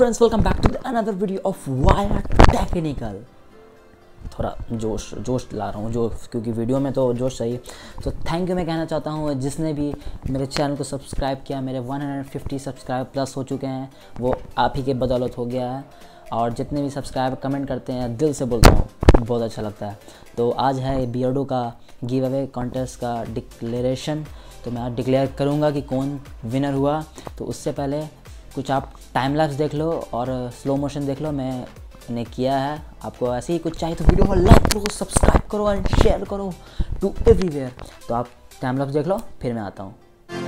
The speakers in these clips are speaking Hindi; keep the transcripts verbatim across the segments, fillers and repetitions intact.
Friends, welcome back to another video of Wire Technical. थोड़ा जोश जोश ला रहा हूँ जो क्योंकि वीडियो में तो जोश चाहिए। तो थैंक यू मैं कहना चाहता हूँ जिसने भी मेरे चैनल को सब्सक्राइब किया। मेरे एक सौ पचास सब्सक्राइब प्लस हो चुके हैं, वो आप ही के बदौलत हो गया है। और जितने भी सब्सक्राइब कमेंट करते हैं दिल से बोलता हूँ, बहुत अच्छा लगता है। तो आज है बियर्डो का गिव अवे कॉन्टेस्ट का डिक्लेरेशन। तो मैं आज डिक्लेयर करूँगा कि कौन विनर हुआ। तो उससे पहले कुछ आप टाइम लैप्स देख लो और स्लो मोशन देख लो, मैंने किया है। आपको ऐसे ही कुछ चाहिए तो वीडियो को लाइक करो, सब्सक्राइब करो एंड शेयर करो टू एवरीवेयर। तो आप टाइम लैप्स देख लो, फिर मैं आता हूँ।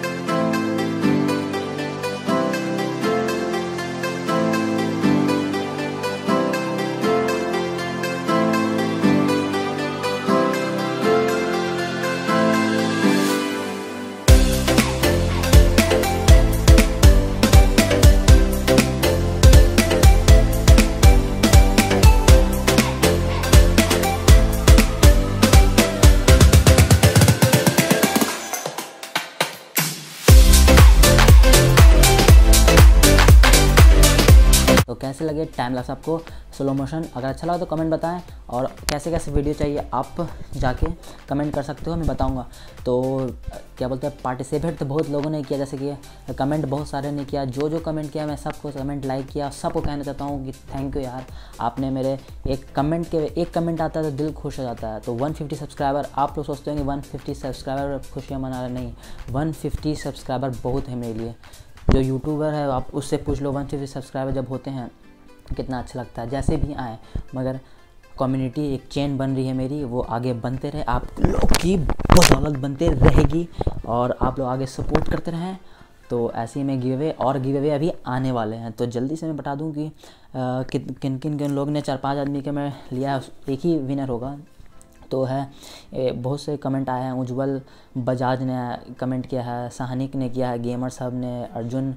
तो कैसे लगे टाइम लैप्स आपको स्लो मोशन? अगर अच्छा लगा तो कमेंट बताएं, और कैसे कैसे वीडियो चाहिए आप जाके कमेंट कर सकते हो, मैं बताऊंगा। तो क्या बोलते हैं, पार्टिसिपेट तो बहुत लोगों ने किया, जैसे कि कमेंट बहुत सारे ने किया। जो जो कमेंट किया मैं सबको कमेंट लाइक किया। सबको कहना चाहता हूँ कि थैंक यू यार, आपने मेरे एक कमेंट के एक कमेंट आता है तो दिल खुश हो जाता है। तो एक सौ पचास सब्सक्राइबर, आप लोग सोचते हैं कि एक सौ पचास सब्सक्राइबर खुशियाँ मना रहे, नहीं, एक सौ पचास सब्सक्राइबर बहुत है मेरे लिए। जो यूट्यूबर है आप उससे पूछ लो, एक सौ पचास सब्सक्राइबर जब होते हैं कितना अच्छा लगता है। जैसे भी आए, मगर कम्युनिटी एक चेन बन रही है मेरी, वो आगे बनते रहे, आप लोग की बदौलत बनते रहेगी और आप लोग आगे सपोर्ट करते रहें। तो ऐसे ही मैं गिव अवे और गिव अवे अभी आने वाले हैं। तो जल्दी से मैं बता दूं कि किन किन किन किन लोग ने चार पांच आदमी के मैं लिया, एक ही विनर होगा। तो है बहुत से कमेंट आए हैं। उज्जवल बजाज ने कमेंट किया है, सहानिक ने किया है, गेमर साहब ने, अर्जुन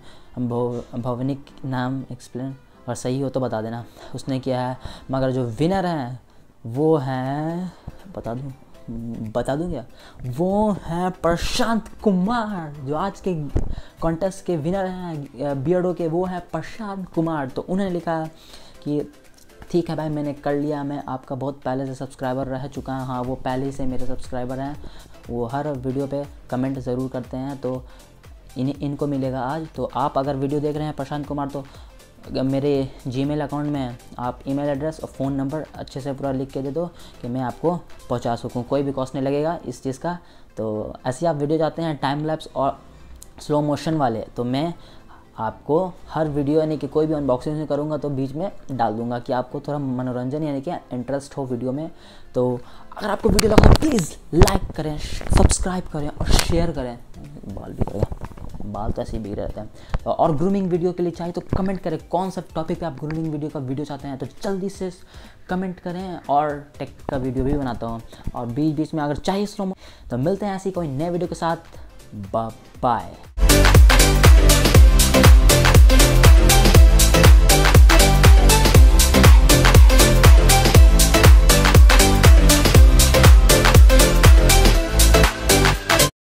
भवनिक नाम एक्सप्लेन, और सही हो तो बता देना, उसने किया है। मगर जो विनर हैं वो हैं, बता दूं बता दूं क्या, वो हैं प्रशांत कुमार। जो आज के कॉन्टेस्ट के विनर हैं बियर्डो के, वो हैं प्रशांत कुमार। तो उन्होंने लिखा कि ठीक है भाई, मैंने कर लिया, मैं आपका बहुत पहले से सब्सक्राइबर रह चुका है। हाँ, वो पहले से मेरे सब्सक्राइबर हैं, वो हर वीडियो पे कमेंट ज़रूर करते हैं। तो इन इनको मिलेगा आज। तो आप अगर वीडियो देख रहे हैं प्रशांत कुमार, तो मेरे जीमेल अकाउंट में आप ईमेल एड्रेस और फ़ोन नंबर अच्छे से पूरा लिख के दे दो कि मैं आपको पहुंचा सकूं। कोई भी कॉस्ट नहीं लगेगा इस चीज़ का। तो ऐसे आप वीडियो चाहते हैं टाइम लैप्स और स्लो मोशन वाले, तो मैं आपको हर वीडियो यानी कि कोई भी अनबॉक्सिंग नहीं करूँगा तो बीच में डाल दूंगा कि आपको थोड़ा मनोरंजन यानी कि इंटरेस्ट हो वीडियो में। तो अगर आपको वीडियो लगा तो प्लीज़ लाइक करें, सब्सक्राइब करें और शेयर करें। बाल भी करें, बाल तो ऐसे ही बिग रहते हैं। और ग्रूमिंग वीडियो के लिए चाहिए तो कमेंट करें कौन सा टॉपिक पे आप ग्रूमिंग वीडियो का वीडियो चाहते हैं, तो जल्दी से कमेंट करें। और टेक का वीडियो भी बनाता हूँ, और बीच बीच में अगर चाहिए स्लो, तो मिलते हैं ऐसी कोई नए वीडियो के साथ। Bye bye.